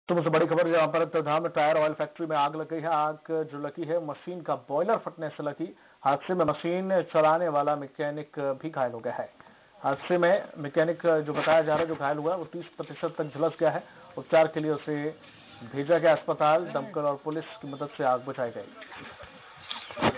सबसे बड़ी खबर जहां पर तधाम टायर ऑयल फैक्ट्री में आग लग गई है। आग जो लगी है मशीन का बॉयलर फटने से लगी। हादसे में मशीन चलाने वाला मैकेनिक भी घायल हो गया है। हादसे में मैकेनिक जो बताया जा रहा है जो घायल हुआ है वो 30% तक झुलस गया है। उपचार के लिए उसे भेजा गया अस्पताल। दमकल और पुलिस की मदद से आग बुझाई गई।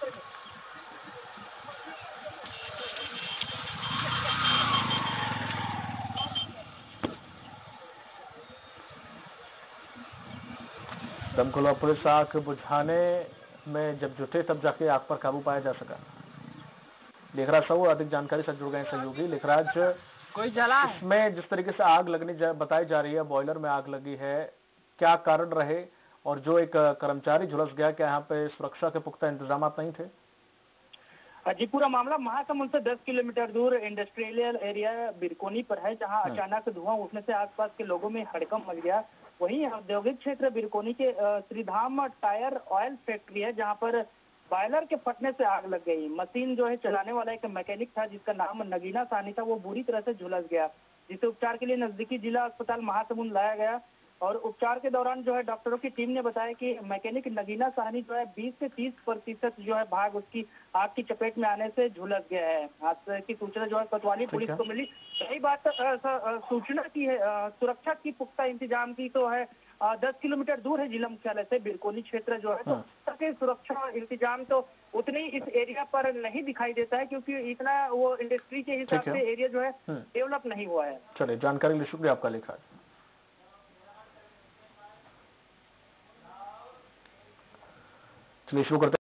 दमकल और पुलिस आग बुझाने में जब जुटे तब जाके आग पर काबू पाया जा सका। लेखराज साहू अधिक जानकारी से जुड़ गए सहयोगी। लेखराज, कोई जला है इसमें जिस तरीके से आग लगने बताई जा रही है, बॉयलर में आग लगी है, क्या कारण रहे और जो एक कर्मचारी झुलस गया, क्या यहाँ पे सुरक्षा के पुख्ता इंतजाम नहीं थे? जी, पूरा मामला महासमुंद से 10 किलोमीटर दूर इंडस्ट्रियल एरिया बिरकोनी पर है, जहां अचानक धुआं उठने से आसपास के लोगों में हड़कंप मच गया। वहीं औद्योगिक क्षेत्र बिरकोनी के श्रीधाम टायर ऑयल फैक्ट्री है, जहां पर बॉयलर के फटने से आग लग गई। मशीन जो है चलाने वाला एक मैकेनिक था जिसका नाम नगीना साहनी था, वो बुरी तरह से झुलस गया, जिसे उपचार के लिए नजदीकी जिला अस्पताल महासमुंद लाया गया। और उपचार के दौरान जो है डॉक्टरों की टीम ने बताया कि मैकेनिक नगीना साहनी जो है 20 से 30% जो है भाग उसकी आग की चपेट में आने से झुलस गया है। हादसे की सूचना जो है कोतवाली पुलिस को मिली। रही बात सूचना की है, सुरक्षा की पुख्ता इंतजाम की तो है। 10 किलोमीटर दूर है जिला मुख्यालय से बिरकोनी क्षेत्र जो है, तो सुरक्षा इंतजाम तो उतने ही इस एरिया पर नहीं दिखाई देता है, क्योंकि इतना वो इंडस्ट्री के हिसाब से एरिया जो है डेवलप नहीं हुआ है। चलिए, जानकारी के लिए शुक्रिया आपका लेखराज। चलिए शुरू करते हैं।